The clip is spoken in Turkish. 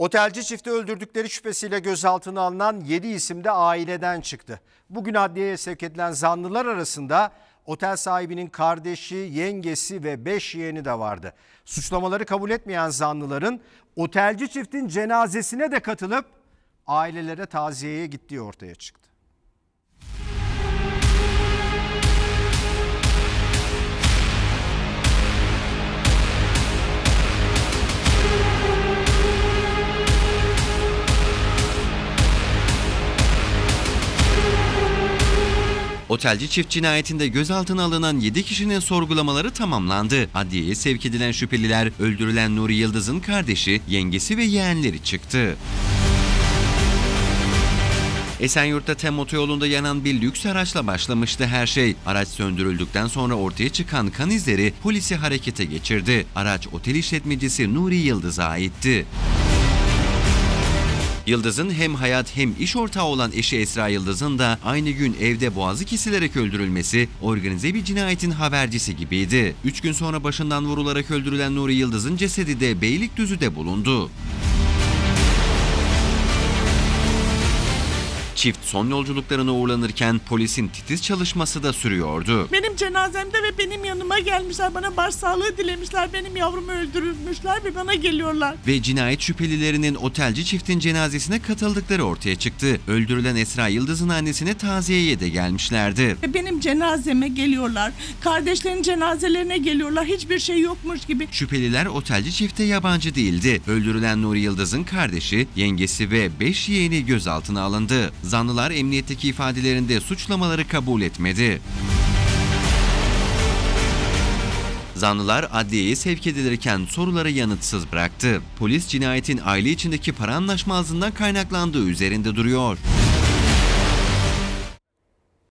Otelci çifti öldürdükleri şüphesiyle gözaltına alınan 7 isim de aileden çıktı. Bugün adliyeye sevk edilen zanlılar arasında otel sahibinin kardeşi, yengesi ve 5 yeğeni de vardı. Suçlamaları kabul etmeyen zanlıların otelci çiftin cenazesine de katılıp ailelere taziyeye gittiği ortaya çıktı. Otelci çift cinayetinde gözaltına alınan 7 kişinin sorgulamaları tamamlandı. Adliyeye sevk edilen şüpheliler öldürülen Nuri Yıldız'ın kardeşi, yengesi ve yeğenleri çıktı. Esenyurt'ta TEM otoyolunda yanan bir lüks araçla başlamıştı her şey. Araç söndürüldükten sonra ortaya çıkan kan izleri polisi harekete geçirdi. Araç otel işletmecisi Nuri Yıldız'a aitti. Yıldız'ın hem hayat hem iş ortağı olan eşi Esra Yıldız'ın da aynı gün evde boğazı kesilerek öldürülmesi organize bir cinayetin habercisi gibiydi. 3 gün sonra başından vurularak öldürülen Nuri Yıldız'ın cesedi de Beylikdüzü'de bulundu. Çift son yolculuklarına uğurlanırken polisin titiz çalışması da sürüyordu. Benim cenazemde ve benim yanıma gelmişler, bana başsağlığı dilemişler, benim yavrumu öldürmüşler ve bana geliyorlar. Ve cinayet şüphelilerinin otelci çiftin cenazesine katıldıkları ortaya çıktı. Öldürülen Esra Yıldız'ın annesine taziyeye de gelmişlerdi. Benim cenazeme geliyorlar, kardeşlerin cenazelerine geliyorlar, hiçbir şey yokmuş gibi. Şüpheliler otelci çifte yabancı değildi. Öldürülen Nuri Yıldız'ın kardeşi, yengesi ve 5 yeğeni gözaltına alındı. Zanlılar emniyetteki ifadelerinde suçlamaları kabul etmedi. Zanlılar adliyeye sevk edilirken soruları yanıtsız bıraktı. Polis cinayetin aile içindeki para anlaşmazlığından kaynaklandığı üzerinde duruyor.